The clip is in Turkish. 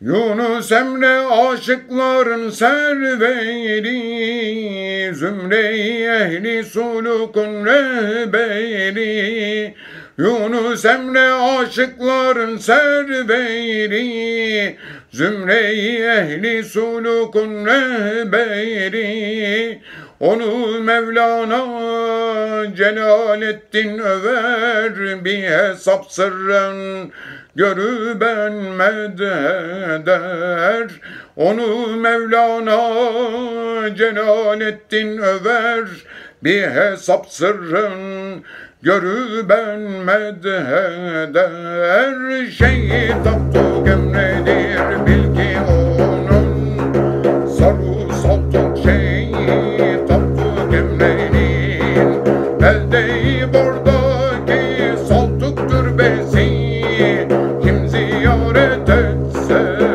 Yunus Emre aşıkların serveri, zümre-i ehli sulukun rehberi. Yunus Emre aşıkların serveri, zümre-i ehli sulukun rehberi. Onu Mevlana Celaleddin över, bir hesap sırrın görü ben medheder. Onu Mevlana Celaleddin över, bir hesap sırrın görü ben medheder. Şehit Abdülgemre'dir bil ki onun sarı saltuk. Şehit Abdülgemre'nin elde-i bordaki saltuk türbesi. Kim ziyaret etse